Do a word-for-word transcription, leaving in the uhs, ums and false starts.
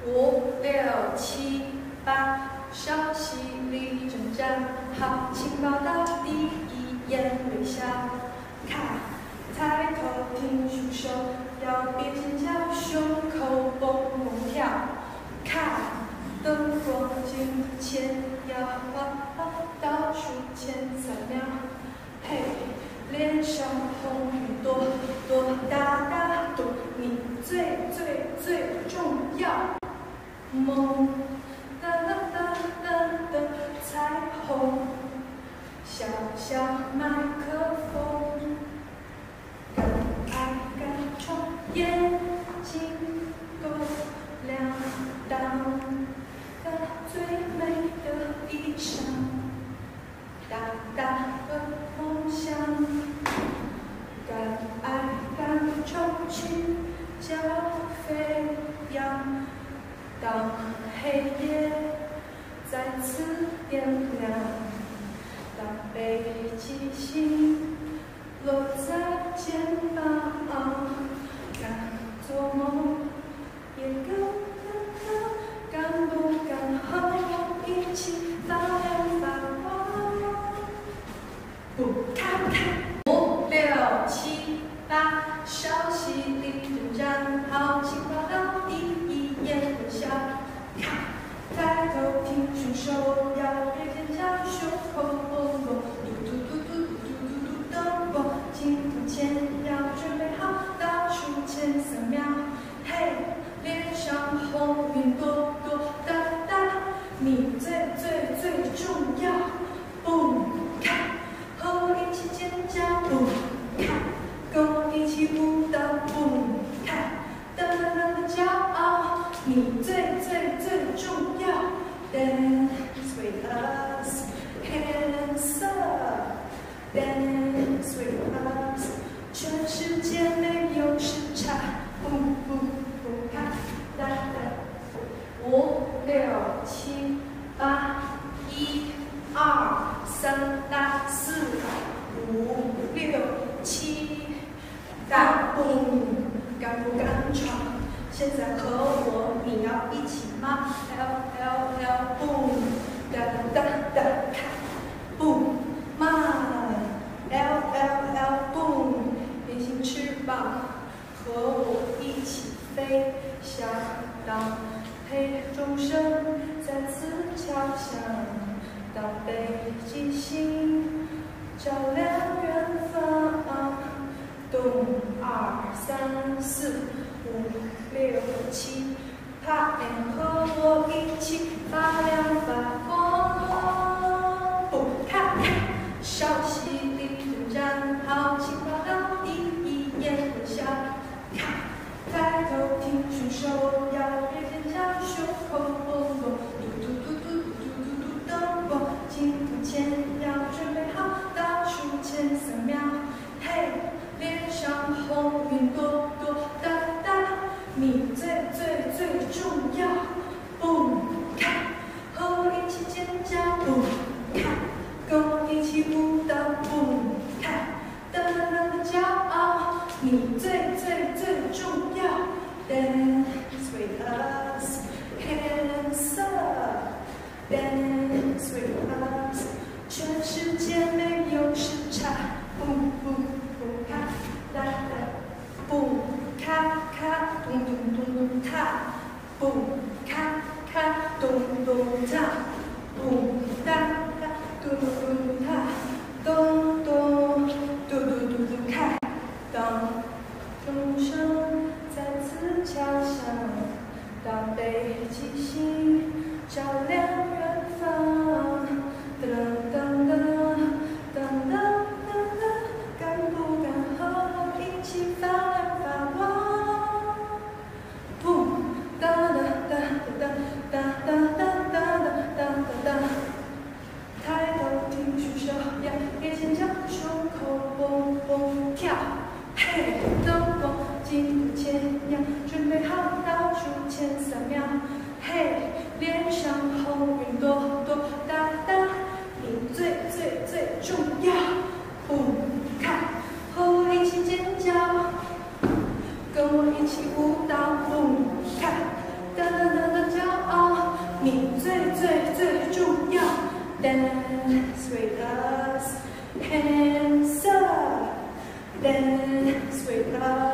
五六七八，稍息立正站好，请报到第一眼微笑，看，抬头挺胸手，要别尖叫，胸口蹦蹦跳，看，灯光镜前摇晃，倒数前三秒，嘿，脸上红云朵朵哒哒朵，你最最最重要。 梦，哒哒哒哒哒，彩虹，小小麦克风，敢爱敢冲，眼睛够亮当，的最美的衣裳，大大的梦想，敢爱敢冲去叫飞扬。 当黑夜再次点亮，当北极星落在肩膀，敢做梦也敢敢敢不敢和我一起发亮发光？不看看，五六七八，稍息立正站好，请报到第一眼。 笑，看，抬头挺胸手，要别尖叫，胸口蹦蹦，嘟嘟嘟嘟嘟嘟嘟嘟灯光，镜头前要准备好，倒数前三秒，嘿，脸上红云朵朵哒哒，你最最最重要，不看，和我一起尖叫，不看，跟我一起舞蹈，不看，哒哒哒的骄傲。 你最最最重要 ，Dance with us, hands up, Dance with us， 全世界没有时差，不不不看，哒哒，五六七八，一二三大四五六七，大蹦，敢不敢闯？ 现在和我，你要一起吗 ？L L L boom， 哒哒哒看 boom， 慢 ，L L L boom， 变形翅膀，和我一起飞翔。当配钟声再次敲响，当北极星照亮远方，咚二三四。 五六七，怕 and 和我一起发亮发光。不看看，稍息立正站好，请报到第一眼微笑。看，抬头挺胸手，要别尖叫，胸口蹦蹦，嘟嘟嘟嘟嘟嘟嘟嘟灯光，镜头前要准备好，倒数前三秒，嘿，脸上红云朵朵哒。 你最最最重要，不看，和我一起尖叫，不看，跟我一起舞蹈，不看，哒哒哒的骄傲，你最最最重要 ，Dance with us, hands up, Dance with us， 全世界没有时差，不不不看，哒哒，不。 咔咔咚咚咚咚踏，蹦咔咔咚咚踏，蹦哒哒嘟嘟嘟踏，咚咚嘟嘟嘟嘟开。当钟声再次敲响，当北极星照亮远方，噔噔噔噔噔噔噔，敢不敢和我一起发亮发光？ 哒哒哒哒哒哒哒哒哒哒哒，抬头挺胸手，要别尖叫，胸口蹦蹦跳，嘿，灯光镜头前要准备好，倒 dance with us, hands up, dance with us.